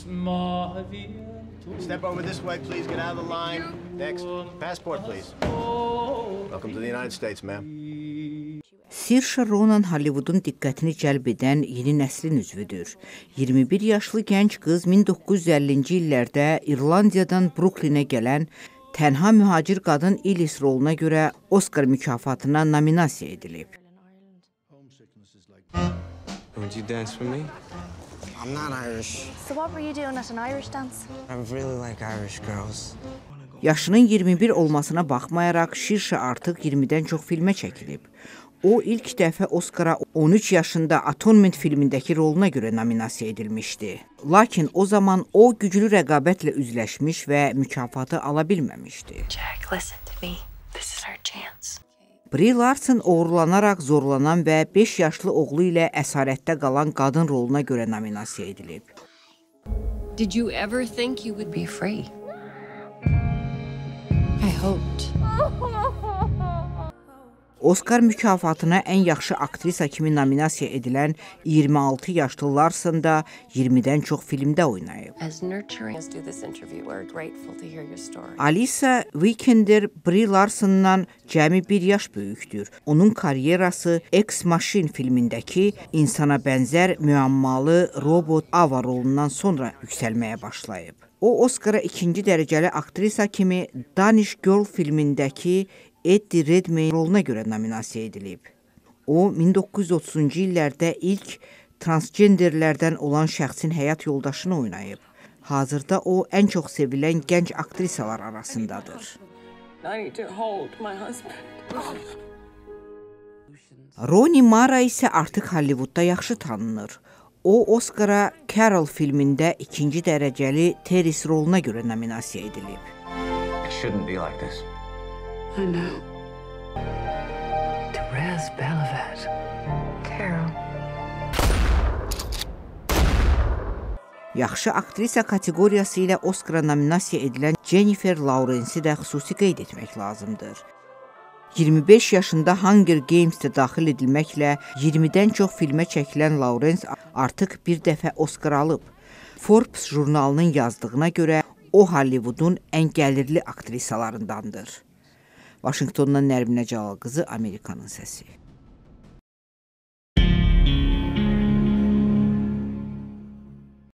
Step over this way, please. Get out of the line. Next. Passport, please. Welcome to the United States, ma'am. Saoirse Ronan Hollywoodun diqqətini cəlb edən yeni nəslin üzvüdür. 21 yaşlı gənc qız 1950-ci illərdə İrlandiyadan Brooklynə gələn tənha mühacir qadın Ellis roluna görə Oscar mükafatına nominasiya edilib. Would you dance for me? I'm not Irish. So what were you doing at an Irish dance? I really like Irish girls. Yaşının 21 olmasına baxmayaraq Saoirse artıq 20-dən çox filmə çəkilib. O, ilk dəfə Oscara 13 yaşında Atonement filmindəki roluna görə nominasiya edilmişdi. Lakin o zaman o güclü rəqabətlə üzləşmiş və mükafatı ala bilməmişdi. Jack, listen to me. This is our chance. Brie Larson oğurlanaraq zorlanan və 5 yaşlı oğlu ilə əsarətdə qalan qadın roluna görə nominasiya edilib. Did you ever think you would be free? I hoped. Oscar mükafatına ən yaxşı aktrisa kimi nominasiya edilən 26 yaşlı Larson da 20-dən çox filmdə oynayıb. As nurturing as do this interview, we're grateful to hear your story. Alisa Vikander Brie Larson'dan cəmi 1 yaş böyükdür. Onun karyerası Ex Machina filmindəki insana bənzər müəmmalı robot Ava rolundan sonra yüksəlməyə başlayıb. O, Oscara 2-ci dərəcəli aktrisa kimi Danish Girl filmindəki Eddie Redmayne roluna görə nominasiya edilib. O, 1930-cu illərdə ilk transgenderlərdən olan şəxsin həyat yoldaşını oynayıb. Hazırda o, ən çox sevilən gənc aktrisalar arasındadır. Rooney Mara isə artıq Hollywoodda yaxşı tanınır. O, Oscara Carol filmində 2-ci dərəcəli Teris roluna görə nominasiya edilib. It shouldn't be like this. I know. Therese Belavat. Carol. Yaxşı aktrisa kateqoriyası ilə Oscara nominasiya edilən Jennifer Lawrence'i də xüsusi qeyd etmək lazımdır. 25 yaşında Hunger Games'də daxil edilməklə 20-dən çox filmə çəkilən Lawrence artıq bir dəfə Oscar alıb. Forbes jurnalının yazdığına görə o Hollywoodun ən gəlirli aktrisalarındandır. Vaşinqtondan Nərminə Cəlal qızı, Amerikanın səsi.